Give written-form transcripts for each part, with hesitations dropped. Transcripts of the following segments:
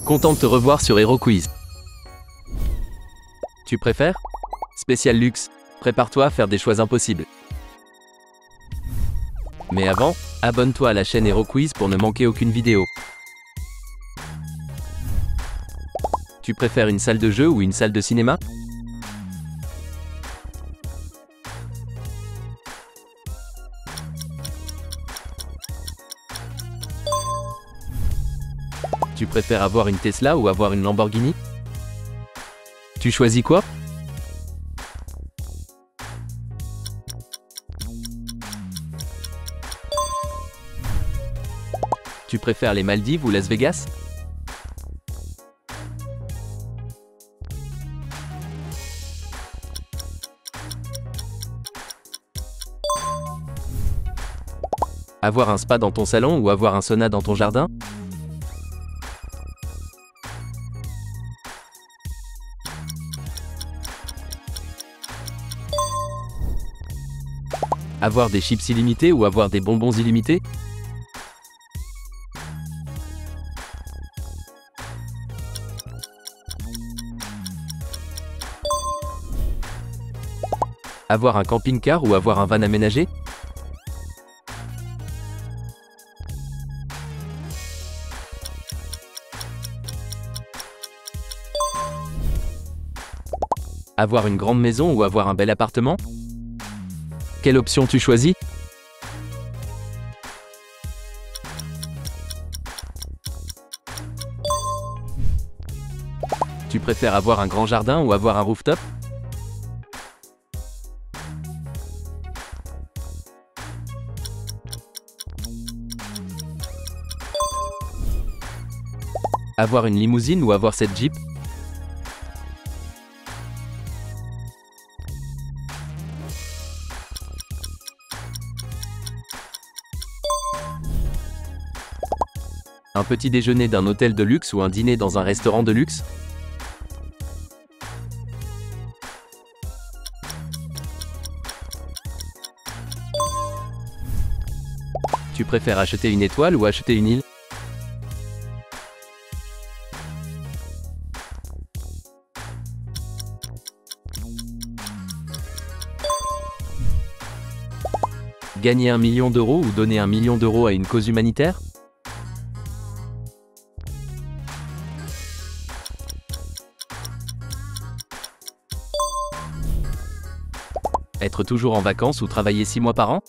Content de te revoir sur Hero Quiz. Tu préfères? Spécial luxe, prépare-toi à faire des choix impossibles. Mais avant, abonne-toi à la chaîne Hero Quiz pour ne manquer aucune vidéo. Tu préfères une salle de jeu ou une salle de cinéma? Tu préfères avoir une Tesla ou avoir une Lamborghini? Tu choisis quoi? Tu préfères les Maldives ou Las Vegas? Avoir un spa dans ton salon ou avoir un sauna dans ton jardin? Avoir des chips illimités ou avoir des bonbons illimités? Avoir un camping-car ou avoir un van aménagé? Avoir une grande maison ou avoir un bel appartement? Quelle option tu choisis? Tu préfères avoir un grand jardin ou avoir un rooftop? Avoir une limousine ou avoir cette Jeep? Un petit déjeuner d'un hôtel de luxe ou un dîner dans un restaurant de luxe? Tu préfères acheter une étoile ou acheter une île? Gagner 1 million d'euros ou donner 1 million d'euros à une cause humanitaire? Être toujours en vacances ou travailler 6 mois par an?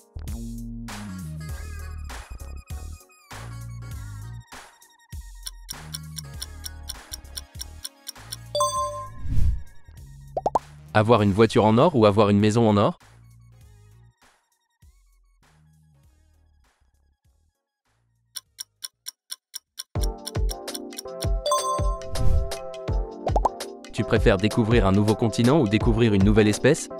Avoir une voiture en or ou avoir une maison en or? Tu préfères découvrir un nouveau continent ou découvrir une nouvelle espèce?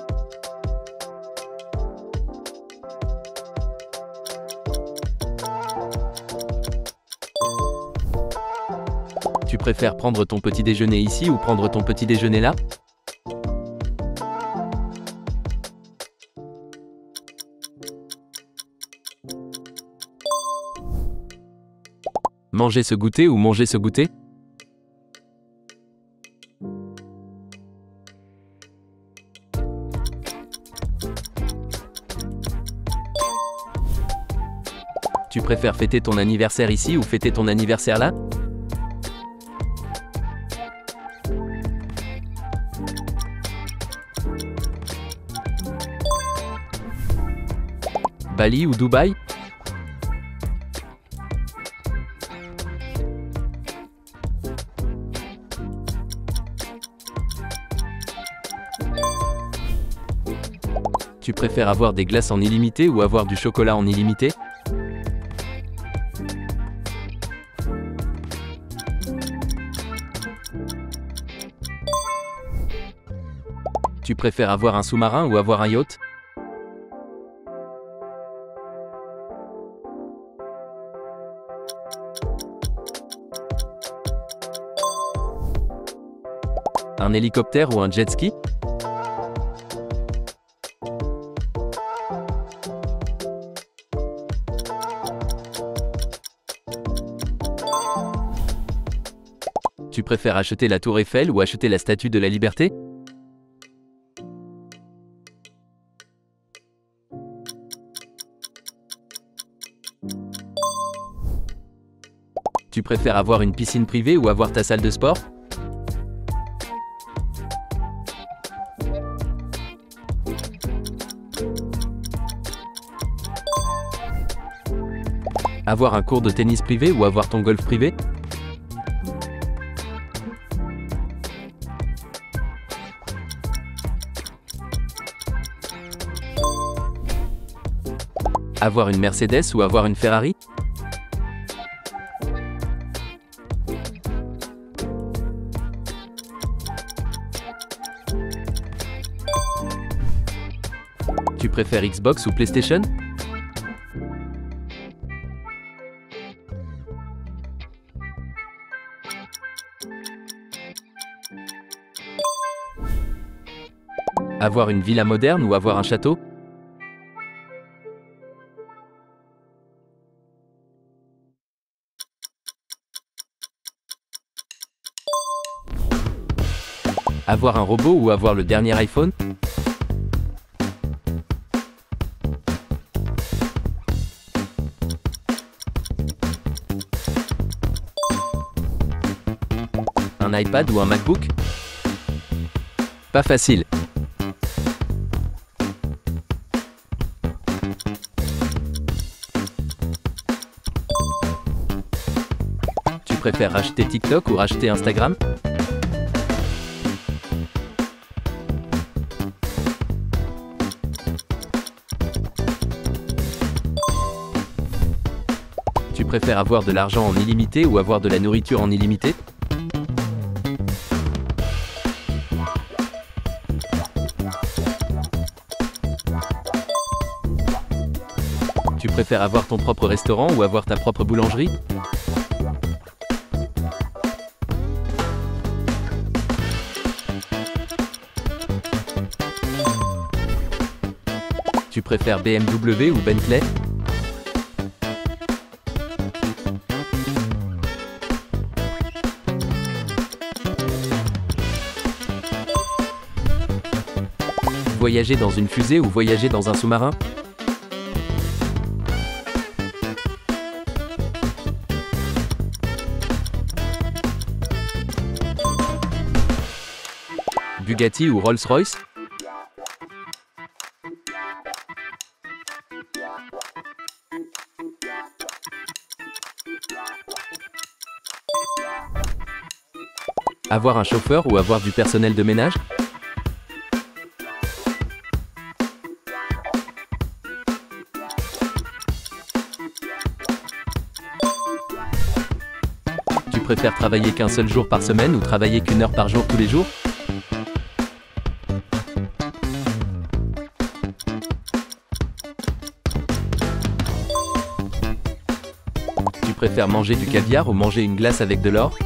Tu préfères prendre ton petit déjeuner ici ou prendre ton petit déjeuner là? Manger ce goûter ou manger ce goûter? Tu préfères fêter ton anniversaire ici ou fêter ton anniversaire là? Bali ou Dubaï? Tu préfères avoir des glaces en illimité ou avoir du chocolat en illimité? Tu préfères avoir un sous-marin ou avoir un yacht? Un hélicoptère ou un jet ski? Tu préfères acheter la Tour Eiffel ou acheter la Statue de la Liberté? Tu préfères avoir une piscine privée ou avoir ta salle de sport? Avoir un cours de tennis privé ou avoir ton golf privé? Avoir une Mercedes ou avoir une Ferrari? Tu préfères Xbox ou PlayStation? Avoir une villa moderne ou avoir un château? Avoir un robot ou avoir le dernier iPhone? Un iPad ou un MacBook? Pas facile. Tu préfères racheter TikTok ou racheter Instagram? Tu préfères avoir de l'argent en illimité ou avoir de la nourriture en illimité? Tu préfères avoir ton propre restaurant ou avoir ta propre boulangerie? Tu préfères BMW ou Bentley? Voyager dans une fusée ou voyager dans un sous-marin? Bugatti ou Rolls-Royce? Avoir un chauffeur ou avoir du personnel de ménage? Tu préfères travailler qu'un seul jour par semaine ou travailler qu'une heure par jour tous les jours? Tu préfères manger du caviar ou manger une glace avec de l'or?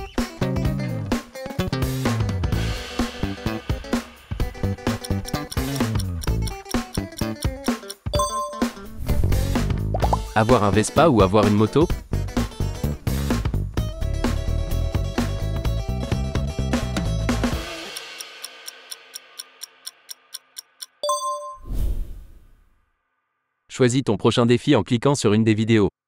Avoir un Vespa ou avoir une moto? Choisis ton prochain défi en cliquant sur une des vidéos.